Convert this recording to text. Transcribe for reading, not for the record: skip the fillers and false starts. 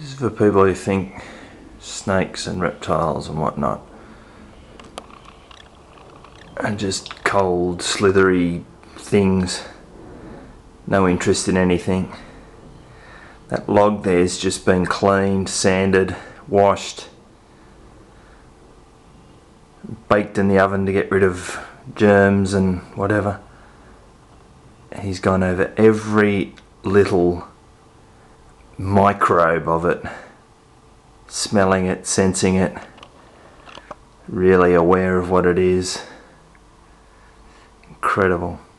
This is for people who think snakes and reptiles and whatnot are just cold, slithery things. No interest in anything. That log there's just been cleaned, sanded, washed, baked in the oven to get rid of germs and whatever. He's gone over every little microbe of it, smelling it, sensing it, really aware of what it is. Incredible.